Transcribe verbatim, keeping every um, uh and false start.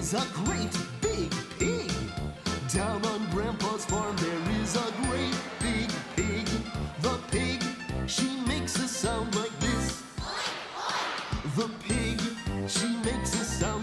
is a great big pig. Down on Grandpa's farm there is a great big pig. The pig, she makes a sound like this. The pig, she makes a sound